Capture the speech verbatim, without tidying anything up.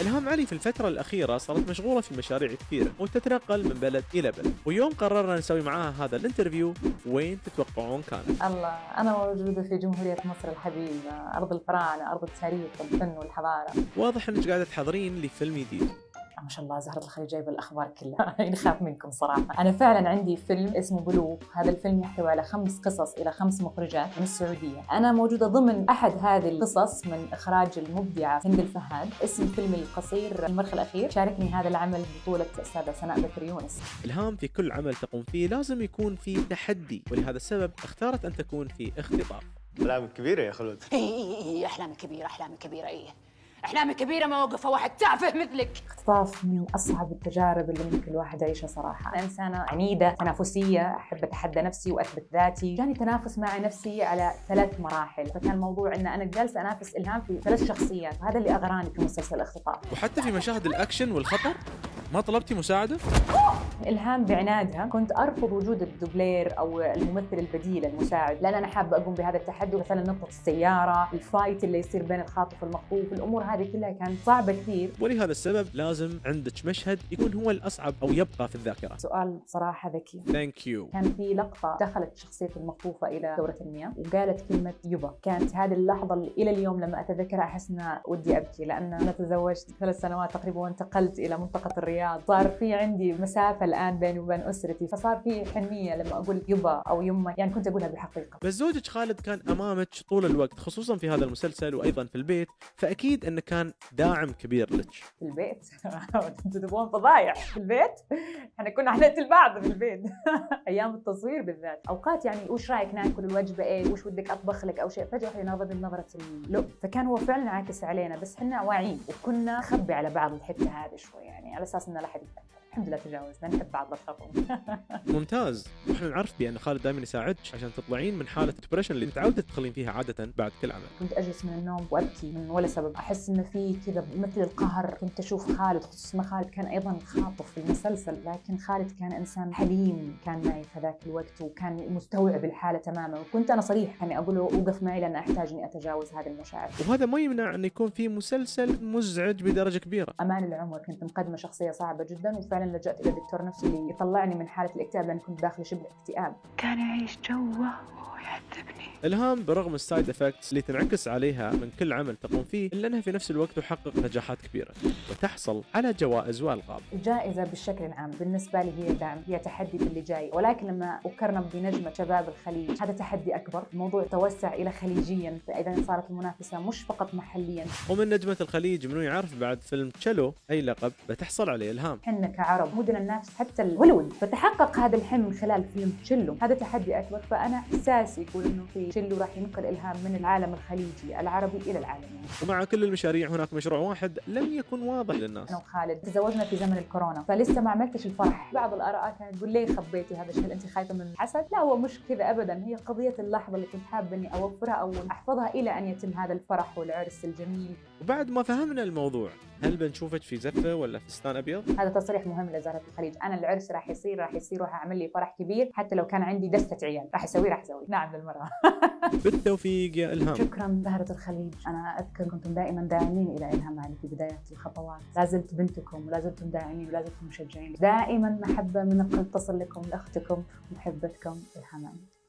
إلهام علي في الفترة الأخيرة صارت مشغولة في مشاريع كثيرة وتتنقل من بلد إلى بلد، ويوم قررنا نسوي معاها هذا الانترفيو. وين تتوقعون كانت؟ الله، أنا موجودة في جمهورية مصر الحبيبة، أرض الفراعنة، أرض التاريخ والفن والحضارة. واضح إنك قاعدة تحضرين لفيلم جديد. ما شاء الله زهرة الخليج جايبة الأخبار كلها. نخاف منكم صراحة. أنا فعلا عندي فيلم اسمه بلوغ، هذا الفيلم يحتوي على خمس قصص إلى خمس مخرجات من السعودية. أنا موجودة ضمن أحد هذه القصص من إخراج المبدعة هند الفهاد. اسم الفيلم القصير المرخى الأخير. شاركني هذا العمل بطولة الأستاذة سناء بكر يونس. إلهام في كل عمل تقوم فيه لازم يكون في تحدي، ولهذا السبب اختارت أن تكون في اختطاف. أحلامك كبيرة يا خلود. اي اي اي احلامي كبيره، احلامي كبيره، اي احلامي كبيره ما وقفها واحد تافه مثلك. اختطاف من اصعب التجارب اللي ممكن الواحد يعيشها صراحه. انا انسانه عنيده تنافسيه، احب اتحدى نفسي واثبت ذاتي. جاني تنافس مع نفسي على ثلاث مراحل، فكان الموضوع ان انا جالسه انافس الهام في ثلاث شخصيات، وهذا اللي اغراني في مسلسل الاختطاف. وحتى في مشاهد الأكشن والخطر ما طلبتي مساعدة؟ الهام بعنادها كنت ارفض وجود الدوبلير او الممثل البديل المساعد، لان انا حابه اقوم بهذا التحدي. مثلا نقطه السياره، الفايت اللي يصير بين الخاطف والمخطوف، الامور هذه كلها كانت صعبه كثير. ولهذا السبب لازم عندك مشهد يكون هو الأصعب أو يبقى في الذاكرة. سؤال صراحه ذكي. ثانك يو. كان في لقطه دخلت شخصيه المخطوفه الى دوره المياه وقالت كلمه يبا. كانت هذه اللحظه اللي الى اليوم لما اتذكرها احس ان ودي ابكي، لان انا تزوجت ثلاث سنوات تقريبا وانتقلت الى منطقه الرياض. صار في عندي مسافه الان بيني وبين اسرتي، فصار في حنيه لما اقول يبا او يمه، يعني كنت اقولها بالحقيقه. بس زوجك خالد كان امامك طول الوقت، خصوصا في هذا المسلسل وايضا في البيت، فاكيد انه كان داعم كبير لك. في البيت؟ انتوا تبغون فضايح في البيت؟ احنا كنا حنقتل بعض في البيت. ايام التصوير بالذات، اوقات يعني وش رايك ناكل الوجبه ايه، وش ودك اطبخ لك او شيء، فجاه يناظرني بنظره اللؤم. فكان هو فعلا عاكس علينا، بس احنا واعيين وكنا نخبي على بعض الحته هذه شوي، يعني على اساس انه لا حد يتاثر. الحمد لله تجاوزنا، نحب بعض لا تخافون. ممتاز. واحنا نعرف بان خالد دائما يساعدك عشان تطلعين من حاله الدبريشن اللي متعوده تدخلين فيها عاده بعد كل عمل. كنت اجلس من النوم وابكي من ولا سبب، احس انه في كذا مثل القهر. كنت اشوف خالد، خصوصا خالد كان ايضا خاطف في المسلسل، لكن خالد كان انسان حليم، كان معي في ذاك الوقت وكان مستوعب الحاله تماما. وكنت انا صريح يعني اقول له اوقف معي لان احتاج اني اتجاوز هذه المشاعر. وهذا ما يمنع انه يكون في مسلسل مزعج بدرجه كبيره. امان العمر كنت مقدمه شخصيه صعبه جدا، وفعلا لجأت الى دكتور نفسي اللي يطلعني من حاله الاكتئاب، لان كنت داخله شبه اكتئاب. كان يعيش جوه ويعذبني. إلهام برغم السايد افكتس اللي تنعكس عليها من كل عمل تقوم فيه، الا انها في نفس الوقت تحقق نجاحات كبيره وتحصل على جوائز والقاب. الجائزه بالشكل العام بالنسبه لي هي دعم، هي تحدي في اللي جاي، ولكن لما اكرم بنجمه شباب الخليج هذا تحدي اكبر. الموضوع توسع الى خليجيا، فاذا صارت المنافسه مش فقط محليا. ومن نجمه الخليج منو يعرف بعد فيلم تشلو اي لقب بتحصل عليه إلهام. احنا كعرب مدن الناس حتى الهوليوود، فتحقق هذا الحلم من خلال فيلم تشلو. هذا تحدي اكبر، فانا احساسي يقول انه في تشلو راح ينقل الهام من العالم الخليجي العربي الى العالمي. ومع كل المشاريع هناك مشروع واحد لم يكن واضح للناس. انا وخالد تزوجنا في زمن الكورونا، فلسه ما عملتش الفرح. بعض الاراء كانت تقول ليه خبيتي هذا الشيء، انت خايفه من الحسد؟ لا، هو مش كذا ابدا، هي قضيه اللحظه اللي كنت حابه اني اوفرها او احفظها الى ان يتم هذا الفرح والعرس الجميل. وبعد ما فهمنا الموضوع، هل بنشوفك في زفه ولا فستان ابيض؟ هذا تصريح مهم لزهرة الخليج. انا العرس راح يصير راح يصير وراح اعمل لي فرح كبير، حتى لو كان عندي دستة عيال راح اسويه راح اسويه. نعم للمرأة. بالتوفيق يا إلهام. شكرا زهرة الخليج. انا اذكر كنتم دائما داعمين الى إلهام علي في بداية الخطوات، لا زلت بنتكم ولا زلتم داعمين ولا زلتم مشجعين. دائما محبة من القلب تصل لكم، لاختكم محبتكم إلهام علي.